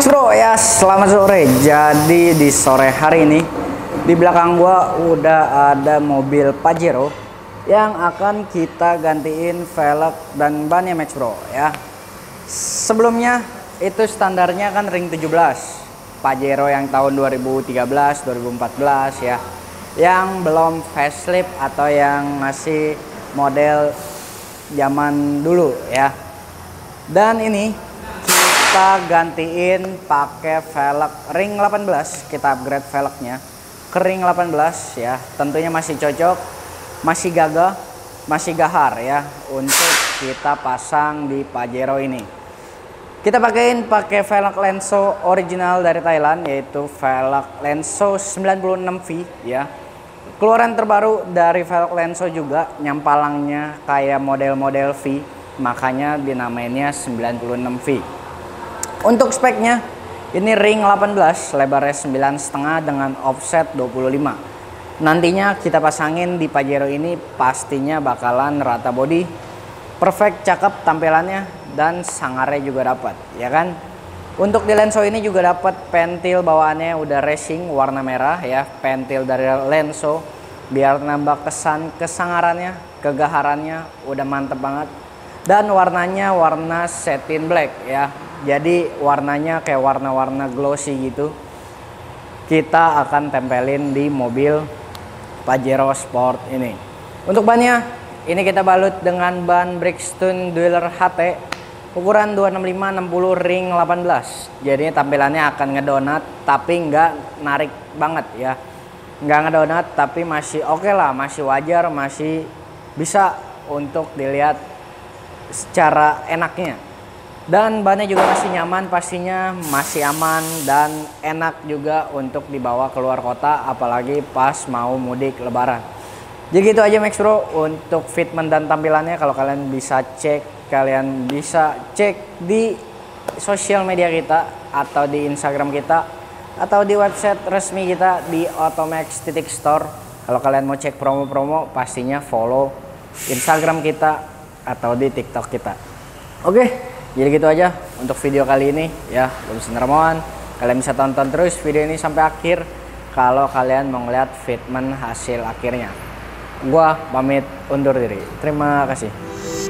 Max Bro ya, selamat sore. Jadi di sore hari ini di belakang gua udah ada mobil Pajero yang akan kita gantiin velg dan bannya Max Bro ya. Sebelumnya itu standarnya kan ring 17 Pajero yang tahun 2013 2014 ya, yang belum facelift atau yang masih model zaman dulu ya. Dan ini kita gantiin pakai velg ring 18, kita upgrade velgnya ke ring 18 ya. Tentunya masih cocok, masih gagah, masih gahar ya untuk kita pasang di Pajero ini. Kita pakai velg Lenso original dari Thailand, yaitu velg Lenso 96V ya. Keluaran terbaru dari velg Lenso juga, nyampalangnya kayak model-model V, makanya dinamainnya 96V. Untuk speknya ini ring 18, lebarnya 9,5 dengan offset 25. Nantinya kita pasangin di Pajero ini pastinya bakalan rata body, perfect cakep tampilannya, dan sangarnya juga dapat ya kan. Untuk di Lenso ini juga dapat pentil bawaannya udah racing warna merah ya, pentil dari Lenso biar nambah kesan kesangarannya, kegaharannya udah mantep banget. Dan warnanya warna satin black ya, jadi warnanya kayak warna-warna glossy gitu. Kita akan tempelin di mobil Pajero Sport ini. Untuk bannya ini kita balut dengan ban Bridgestone Dweller HT ukuran 265/60 ring 18. Jadinya tampilannya akan ngedonat tapi nggak narik banget ya, nggak ngedonat tapi masih oke lah, masih wajar, masih bisa untuk dilihat secara enaknya. Dan bannya juga masih nyaman, pastinya masih aman dan enak juga untuk dibawa keluar kota, apalagi pas mau mudik lebaran. Jadi gitu aja Max Bro untuk fitment dan tampilannya. Kalau kalian bisa cek di sosial media kita atau di Instagram kita atau di website resmi kita di Automax.store. Kalau kalian mau cek promo-promo, pastinya follow Instagram kita atau di TikTok kita. Oke, jadi gitu aja untuk video kali ini ya. Gue Mr. Darmawan. Kalian bisa tonton terus video ini sampai akhir kalau kalian mau ngeliat fitment hasil akhirnya. Gua pamit undur diri. Terima kasih.